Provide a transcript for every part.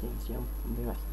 Всем здрасте.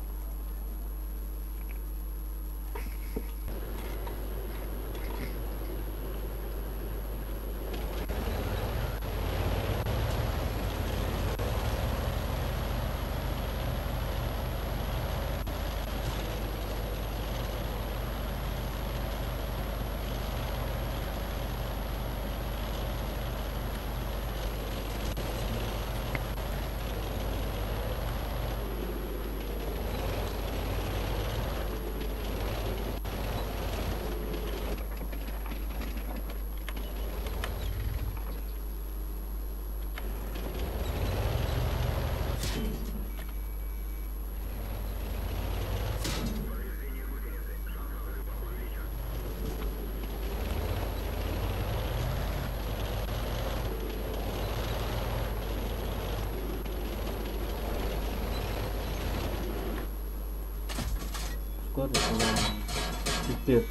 Скорость, теперь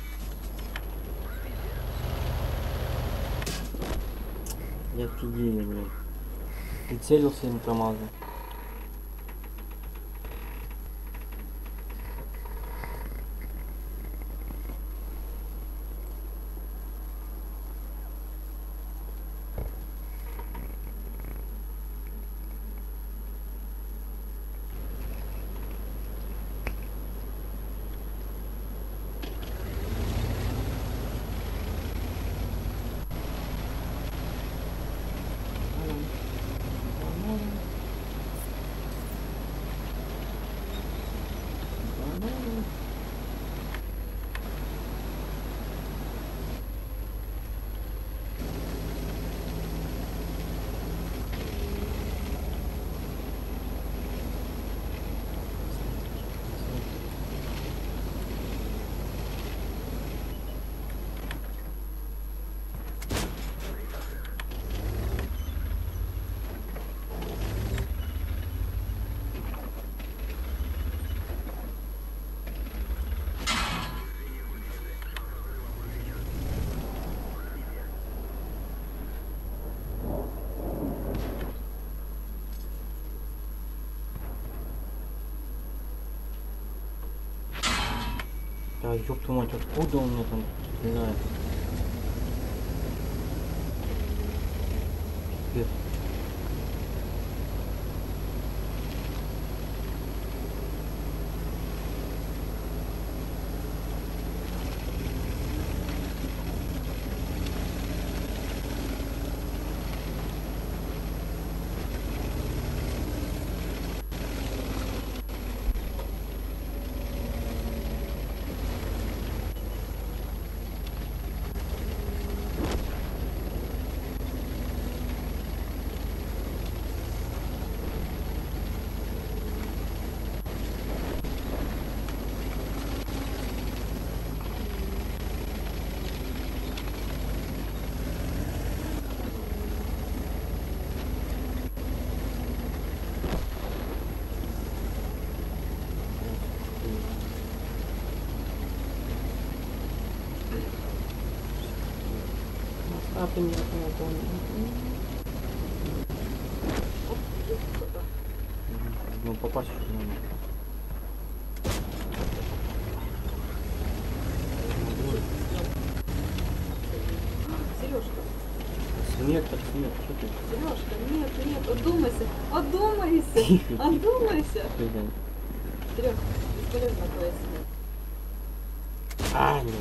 я офигею, блин. Прицелился и не промазал. Да, ёб твою мать, откуда он меня там стреляет? Пипец. Оставьте меня на ну попасть еще надо. Сережка. Смерть, так смерть, что ты? Сережка, нет, одумайся, одумайся. Серега, бесполезно твоя смерть. А, нет.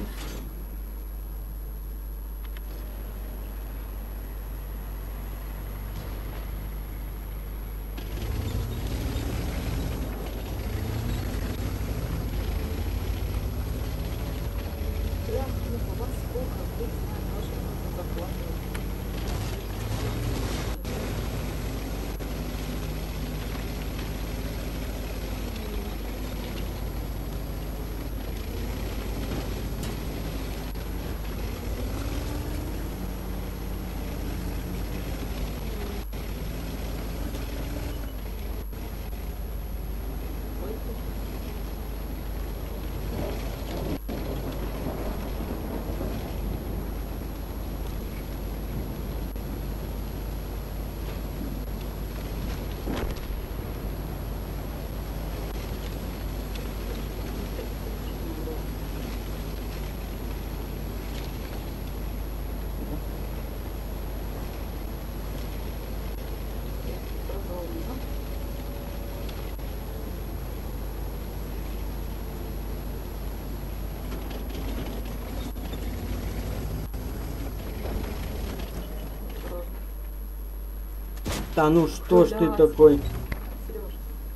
Да ну что ж ты Блядь. такой? Сереж.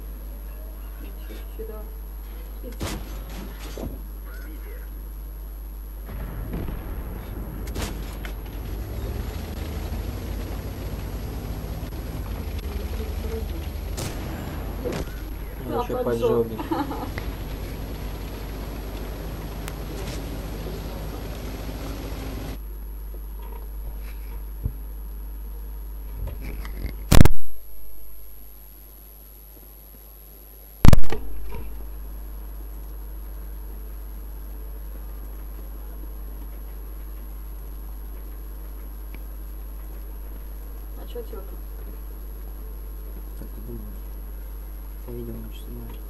Иди сюда. Иди. Я Да, еще поджог. поджоги. А чё тётка? Как ты думаешь? Я видел, что снимаешь.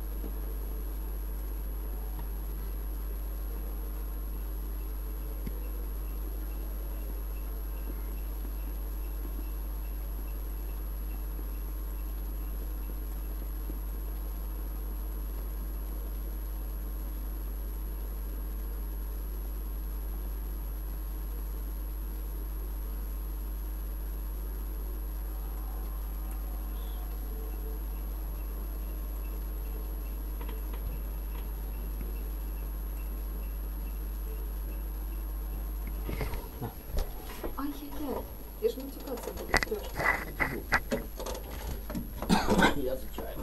Ай-яй-яй. Я ж матюкаться буду, Сереж. Я за чаем.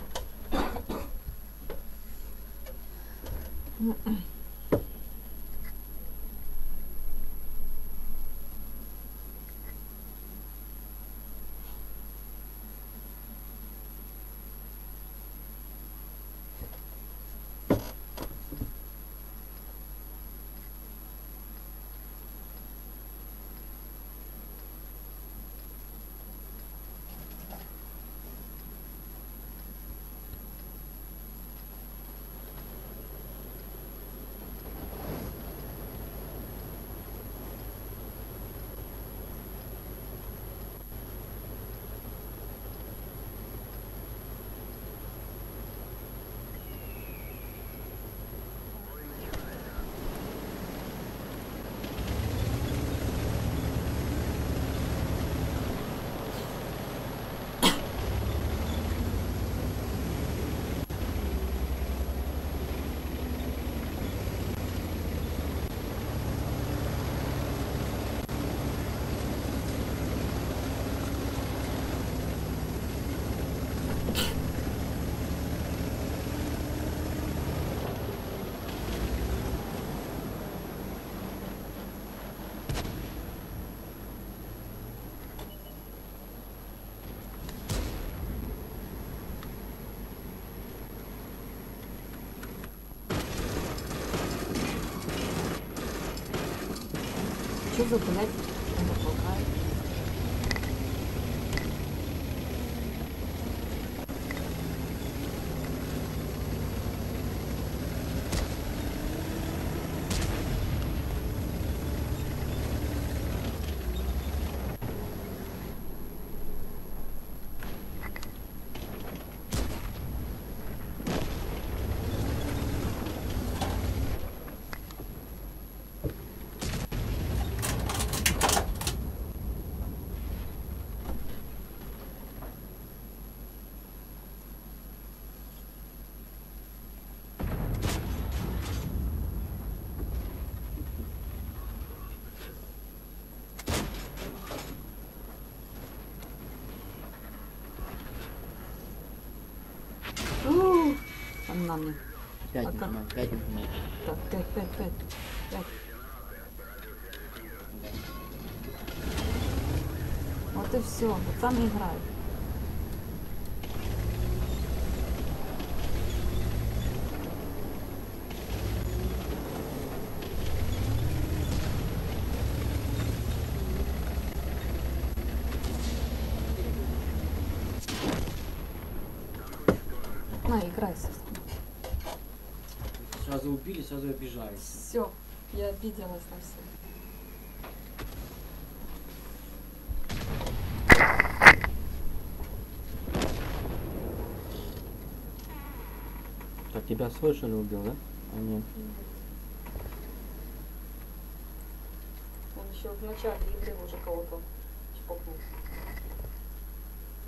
Что за, блядь, она толкает? Она мне. 5 А как? нажимай, 5 нажимай. Так, 5. Вот и все. Вот сам играет. На, играйся. Сразу убили, сразу обижаются. Все. Я обиделась на все. Так, тебя свой что ли убил, да? А нет. Он еще в начале игры уже кого-то чпокнул.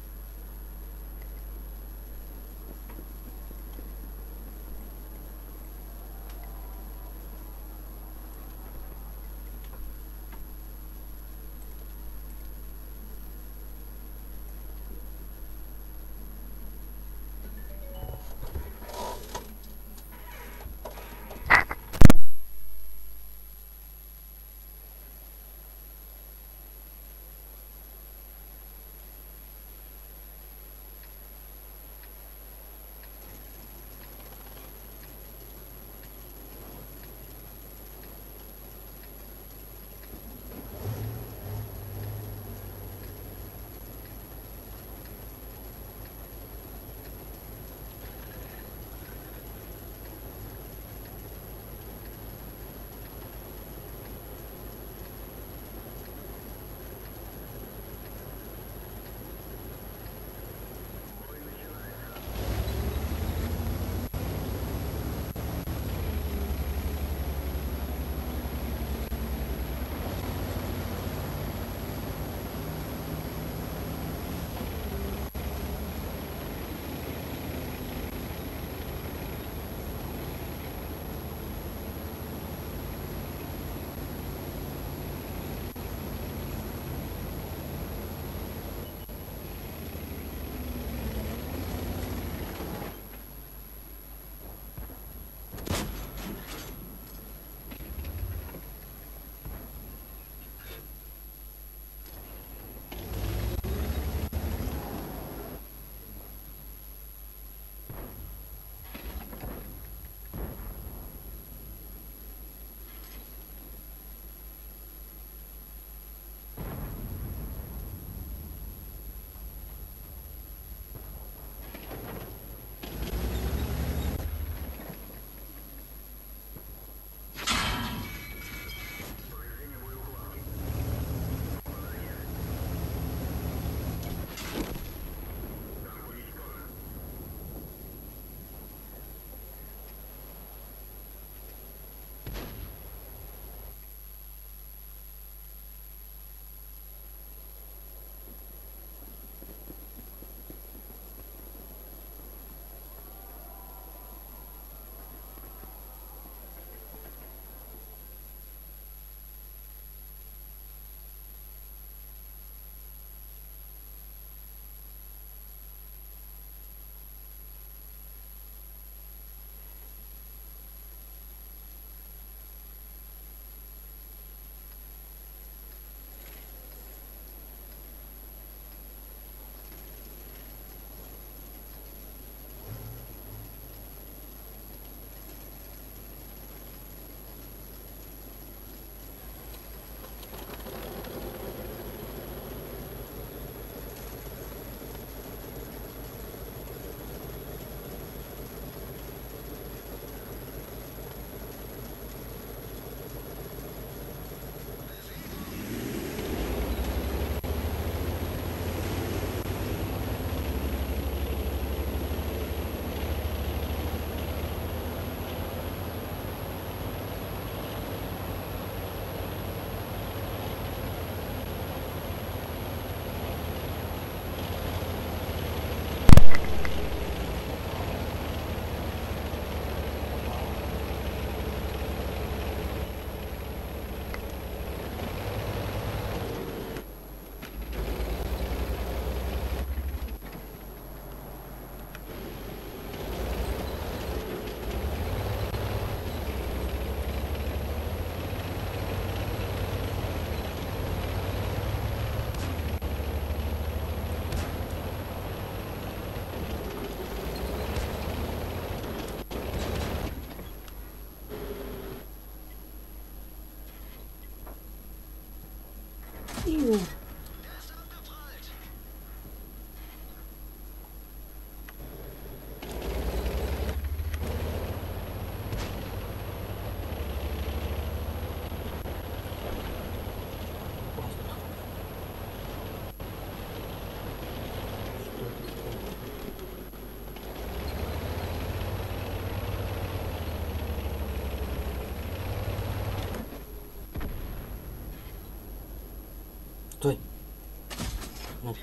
Стой. На.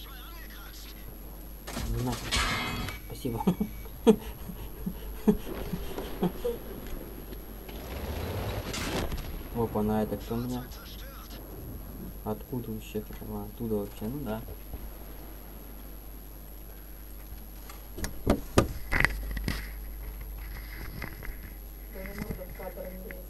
На. Спасибо. Опа, на это кто меня? Откуда вообще? Оттуда вообще, ну да. Даже можно в кадр не лезет.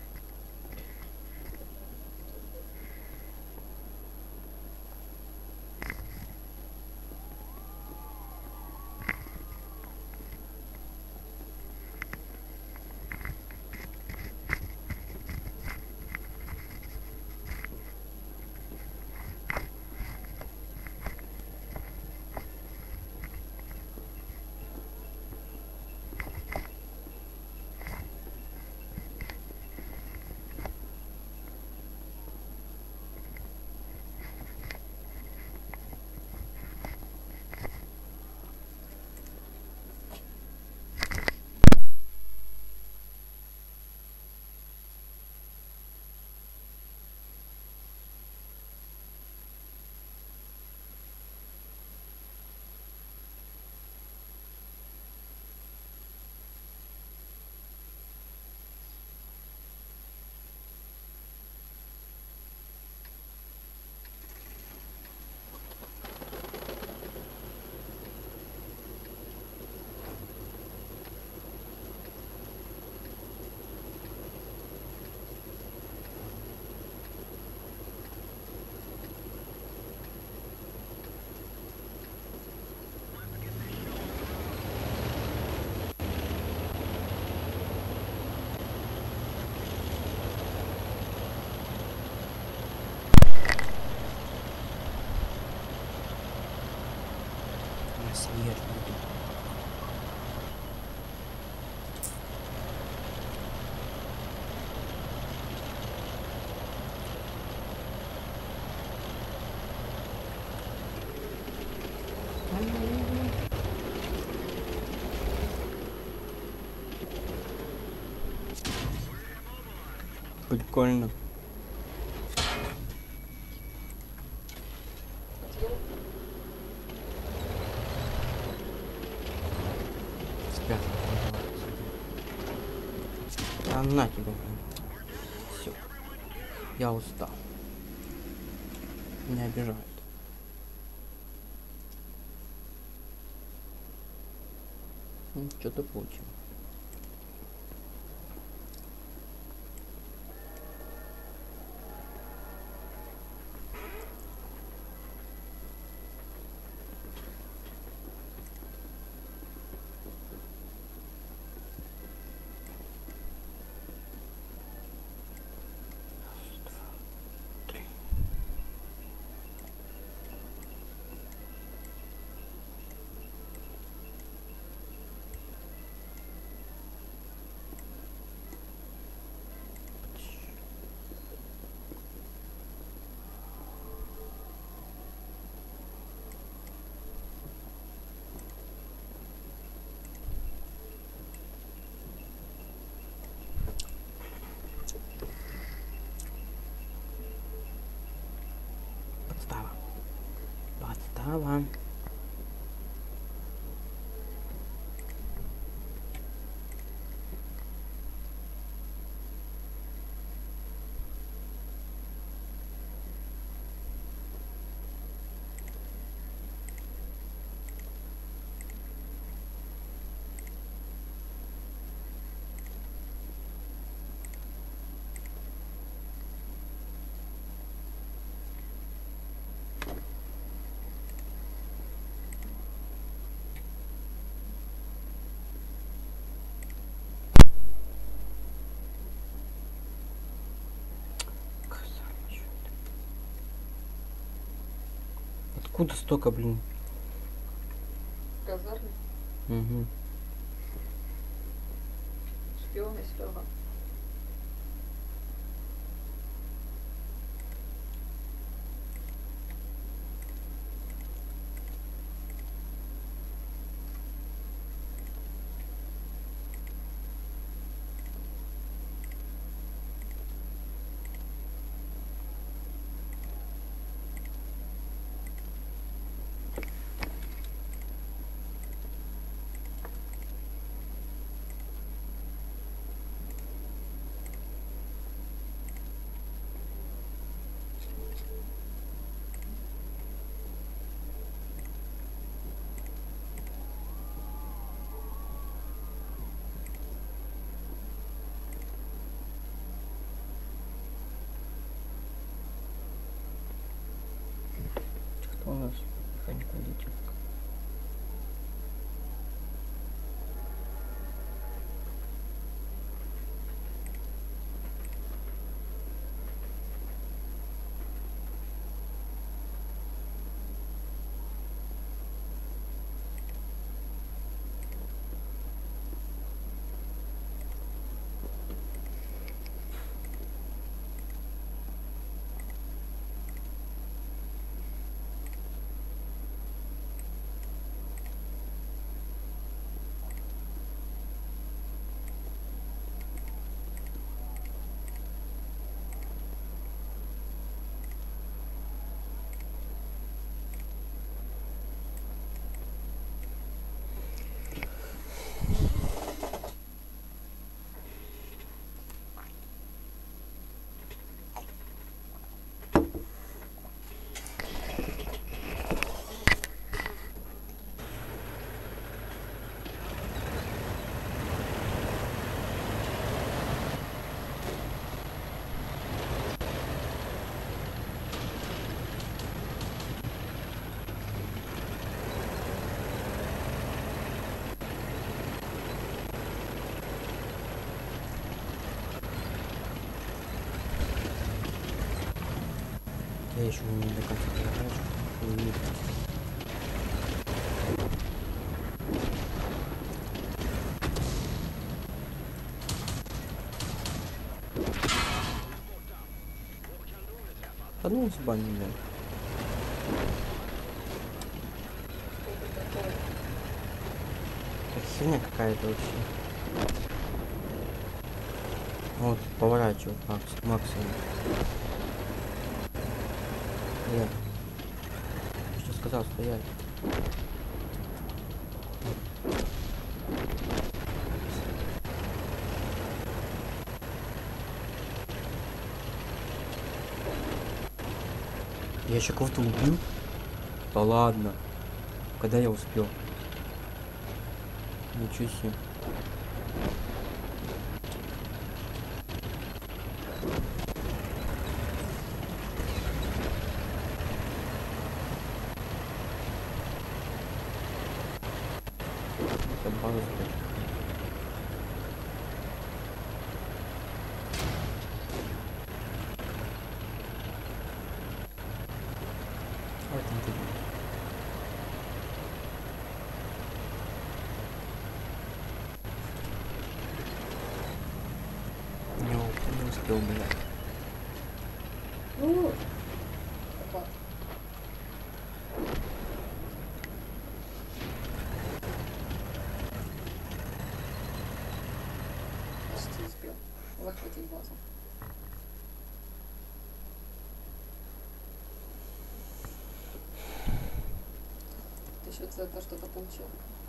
Смерть. Прикольно. Спят. А на тебя. Все. Я устал. Не обижают. Ну, что-то получил. Подстава. Подстава. Откуда столько, блин? Казармы, Угу. шпионы, Серега. нас потихоньку летит. Я еще не до конца понимаю. А ну с бани, да. Это херня какая-то вообще. Вот, поворачивает максимум. Нет. Что сказал, стоять. Я еще кого-то убил? Да ладно. Когда я успел? Ничего себе. Это база. Не успел, блядь. Ну, опа. Почти успел захватить базу. Ты еще за это что-то получил?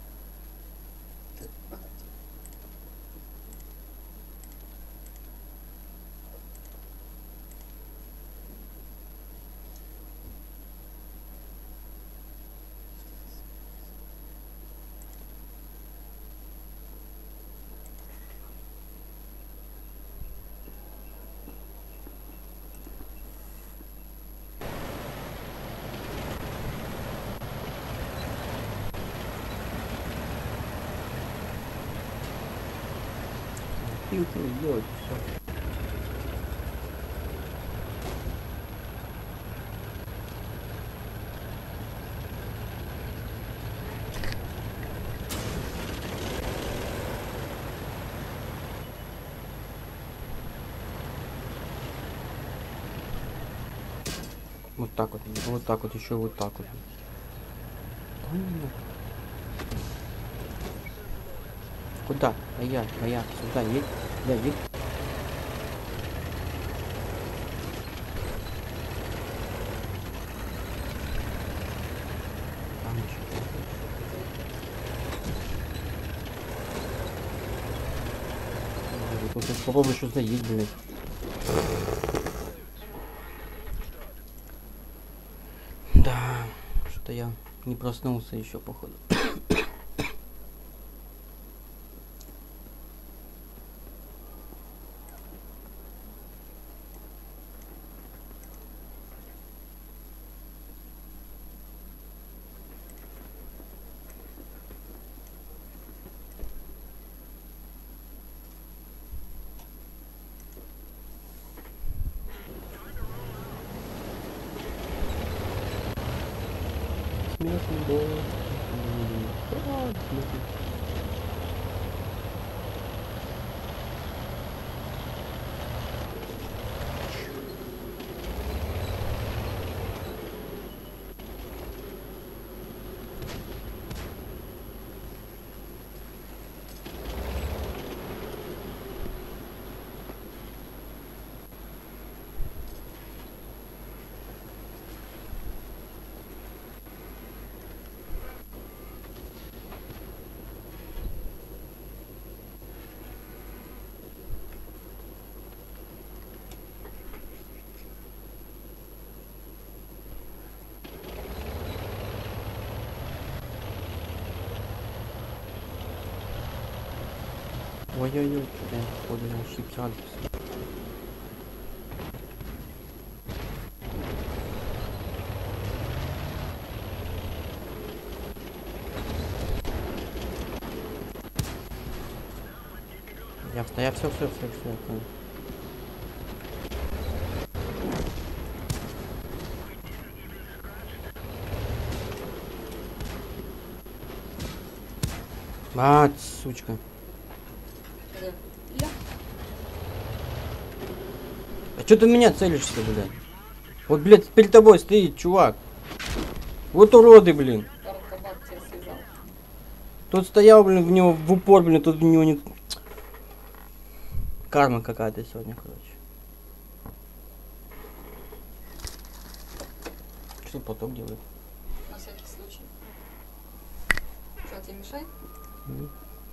Пилку сделать, все. Вот так вот, еще вот так вот. Понятно. Куда? Моя, сюда, едь, да, едь. Там еще. Вот сейчас попробуй еще заедь, блядь. Да, что-то я не проснулся еще, походу. бессмертный бог. Да, бессмертный. Ой-ой-ой, блин, походу на ошибки адреса. Ясно, я все, понял. Мать, сучка. Где? Я? А чё ты в меня целишься, блядь? Вот, блядь, перед тобой стоит чувак. Вот уроды, блин. Короткобак тебя связал. Тут стоял, блин, в него в упор, блин, тут в него не... Карма какая-то сегодня, короче. Что поток делает? На всякий случай. Что, тебе мешает? Мгм.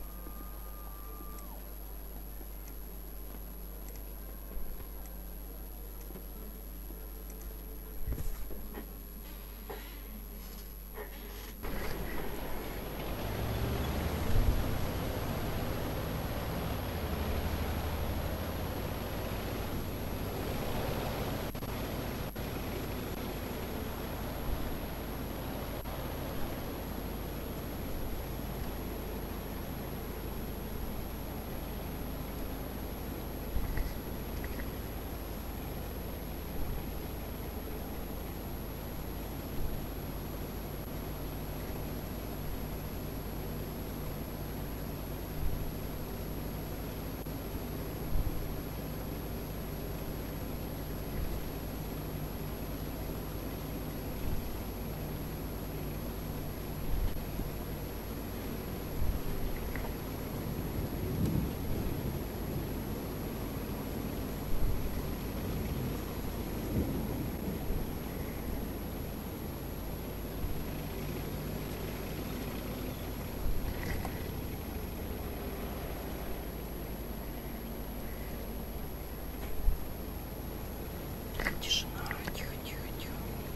Тишина, тихо, тихо, тихо.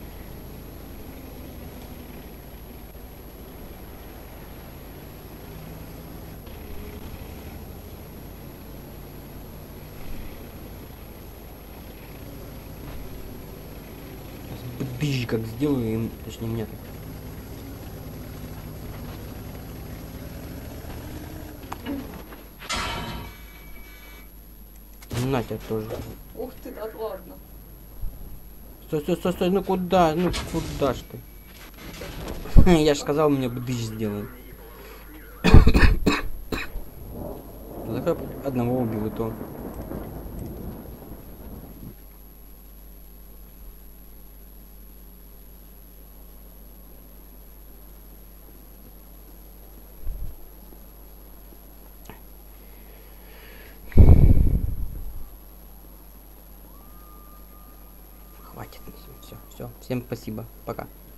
Бдыщ, как сделаю им, точнее мне так. На тебя тоже. Ух ты, да ладно. Стой, ну куда ж ты? Я же сказал, мне бдыщ сделай. Захап одного убил и то. Хватит. Все. Всем спасибо. Пока.